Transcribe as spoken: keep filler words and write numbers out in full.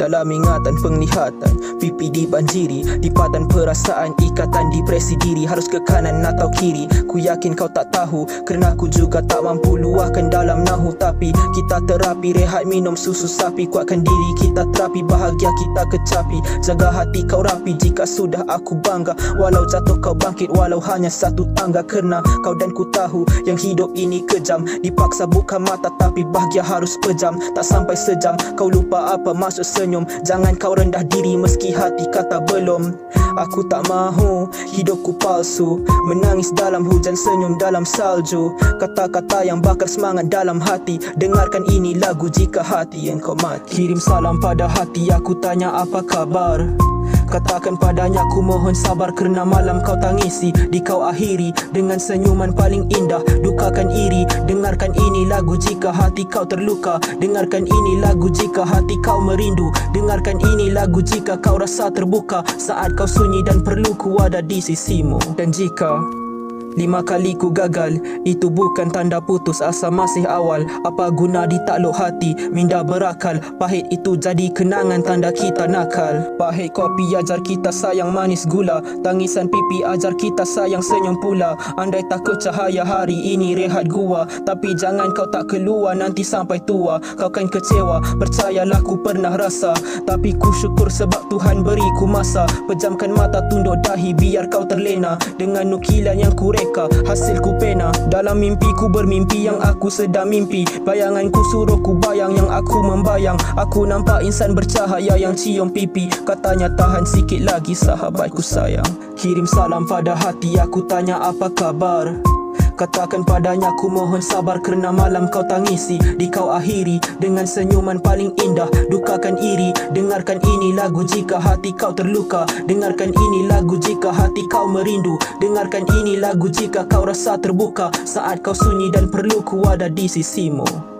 dalam ingatan penglihatan. Pipi dibanjiri lipatan perasaan, ikatan depresi diri. Harus ke kanan atau kiri? Ku yakin kau tak tahu, kerana ku juga tak mampu luahkan dalam nahu. Tapi kita terapi, rehat minum susu sapi. Kuatkan diri kita terapi, bahagia kita kecapi. Jaga hati kau rapi, jika sudah aku bangga. Walau jatuh kau bangkit, walau hanya satu tangga. Kerana kau dan ku tahu yang hidup ini kejam. Dipaksa buka mata tapi bahagia harus pejam. Tak sampai sejam kau lupa apa maksud senyum. Jangan kau rendah diri meski hati kata belum. Aku tak mahu hidupku palsu, menangis dalam hujan, senyum dalam salju. Kata-kata yang bakar semangat dalam hati. Dengarkan ini lagu jika hati engkau mati. Kirim salam pada hati, aku tanya apa kabar. Katakan padanya ku mohon sabar, kerana malam kau tangisi, di kau akhiri dengan senyuman paling indah. Dukakan iri, dengarkan ini lagu jika hati kau terluka. Dengarkan ini lagu jika hati kau merindu. Dengarkan ini lagu jika kau rasa terbuka, saat kau sunyi dan perlu ku ada di sisimu. Dan jika lima kali ku gagal, itu bukan tanda putus asa, masih awal. Apa guna ditakluk hati, minda berakal. Pahit itu jadi kenangan, tanda kita nakal. Pahit kopi ajar kita sayang manis gula. Tangisan pipi ajar kita sayang senyum pula. Andai takut cahaya hari ini rehat gua, tapi jangan kau tak keluar nanti sampai tua. Kau kan kecewa, percayalah ku pernah rasa. Tapi ku syukur sebab Tuhan beri ku masa. Pejamkan mata, tunduk dahi biar kau terlena dengan nukilan yang ku hasil ku pena. Dalam mimpi ku bermimpi yang aku sedang mimpi. Bayangan ku suruh ku bayang yang aku membayang. Aku nampak insan bercahaya yang cium pipi. Katanya tahan sikit lagi sahabatku sayang. Kirim salam pada hati, aku tanya apa kabar. Katakan padanya ku mohon sabar, kerana malam kau tangisi, di kau akhiri dengan senyuman paling indah. Dukakan iri, dengarkan ini lagu jika hati kau terluka. Dengarkan ini lagu jika hati kau merindu. Dengarkan ini lagu jika kau rasa terbuka, saat kau sunyi dan perlu ku ada di sisimu.